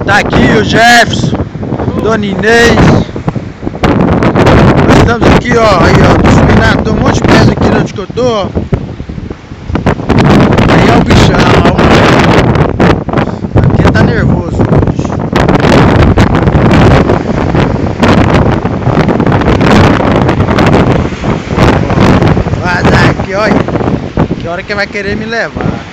Tá aqui o Jefferson, Dona Inês. Nós estamos aqui, ó, aí, ó, tô subindo, tem um monte de pedra aqui onde que eu tô, ó. Aí é o bichão, ó. Aqui tá nervoso hoje. Vai dar aqui, olha. Que hora que vai querer me levar.